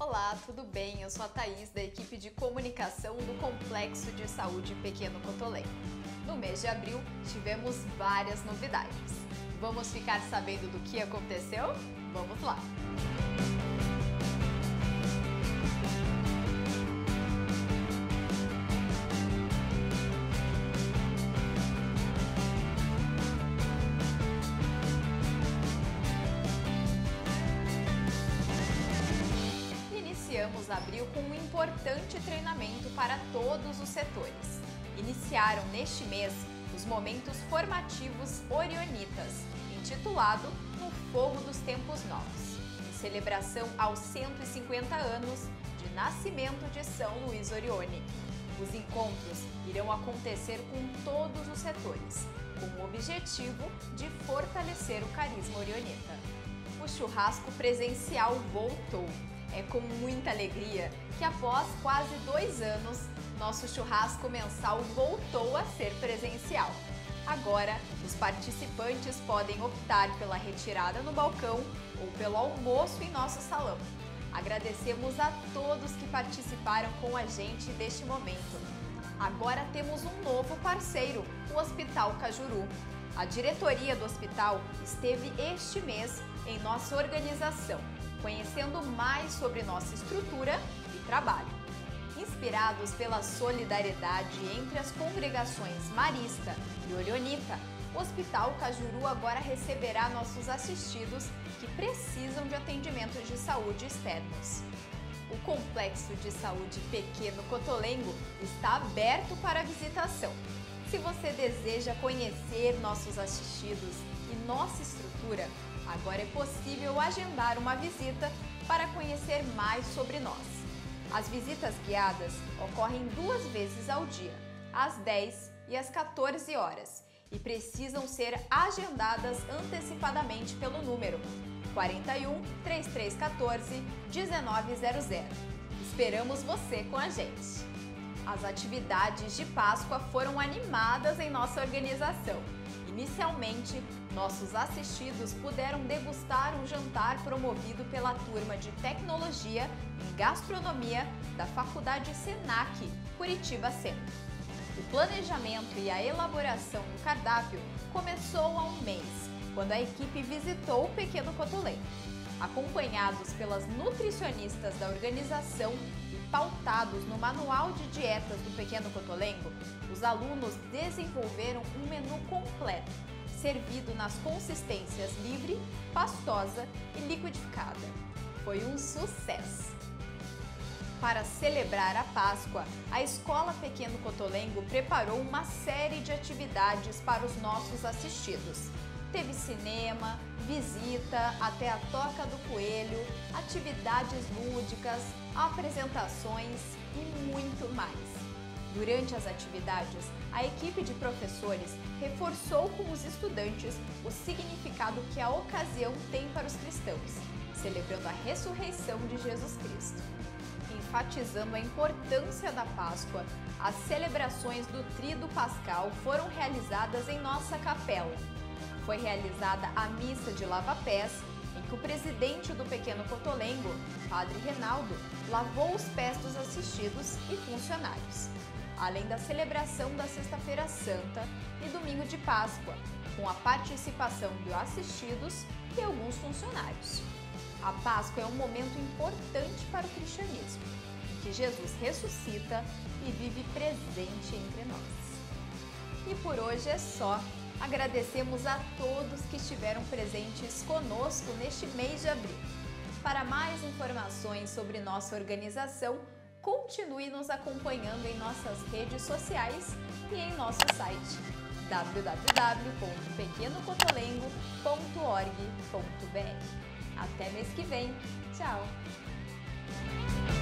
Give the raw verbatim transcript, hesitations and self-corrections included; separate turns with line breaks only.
Olá, tudo bem? Eu sou a Thaís, da equipe de comunicação do Complexo de Saúde Pequeno Cotolengo. No mês de abril, tivemos várias novidades. Vamos ficar sabendo do que aconteceu? Vamos lá! Iniciamos abril com um importante treinamento para todos os setores. Iniciaram neste mês os momentos formativos orionitas, intitulado No Fogo dos Tempos Novos, em celebração aos cento e cinquenta anos de nascimento de São Luís Orione. Os encontros irão acontecer com todos os setores, com o objetivo de fortalecer o carisma orionita. O churrasco presencial voltou. É com muita alegria que, após quase dois anos, nosso churrasco mensal voltou a ser presencial. Agora, os participantes podem optar pela retirada no balcão ou pelo almoço em nosso salão. Agradecemos a todos que participaram com a gente deste momento. Agora temos um novo parceiro, o Hospital Cajuru. A diretoria do hospital esteve este mês em nossa organização, conhecendo mais sobre nossa estrutura e trabalho. Inspirados pela solidariedade entre as congregações Marista e Orionita, o Hospital Cajuru agora receberá nossos assistidos que precisam de atendimentos de saúde externos. O Complexo de Saúde Pequeno Cotolengo está aberto para visitação. Se você deseja conhecer nossos assistidos e nossa estrutura, agora é possível agendar uma visita para conhecer mais sobre nós. As visitas guiadas ocorrem duas vezes ao dia, às dez e às quatorze horas, e precisam ser agendadas antecipadamente pelo número quarenta e um, trinta e três quatorze, dezenove zero zero. Esperamos você com a gente! As atividades de Páscoa foram animadas em nossa organização. Inicialmente, nossos assistidos puderam degustar um jantar promovido pela turma de Tecnologia em Gastronomia da Faculdade Senac, Curitiba Centro. O planejamento e a elaboração do cardápio começou há um mês, quando a equipe visitou o Pequeno Cotolengo. Acompanhados pelas nutricionistas da organização e pautados no manual de dietas do Pequeno Cotolengo, os alunos desenvolveram um menu completo, servido nas consistências livre, pastosa e liquidificada. Foi um sucesso! Para celebrar a Páscoa, a Escola Pequeno Cotolengo preparou uma série de atividades para os nossos assistidos. Teve cinema, visita até a Toca do Coelho, atividades lúdicas, apresentações e muito mais. Durante as atividades, a equipe de professores reforçou com os estudantes o significado que a ocasião tem para os cristãos, celebrando a ressurreição de Jesus Cristo. Enfatizando a importância da Páscoa, as celebrações do Tríduo Pascal foram realizadas em nossa capela. Foi realizada a missa de lava-pés, em que o presidente do Pequeno Cotolengo, Padre Renaldo, lavou os pés dos assistidos e funcionários, além da celebração da Sexta-feira Santa e Domingo de Páscoa, com a participação de assistidos e alguns funcionários. A Páscoa é um momento importante para o cristianismo, em que Jesus ressuscita e vive presente entre nós. E por hoje é só. Agradecemos a todos que estiveram presentes conosco neste mês de abril. Para mais informações sobre nossa organização, continue nos acompanhando em nossas redes sociais e em nosso site w w w ponto pequeno cotolengo ponto org ponto b r. Até mês que vem. Tchau!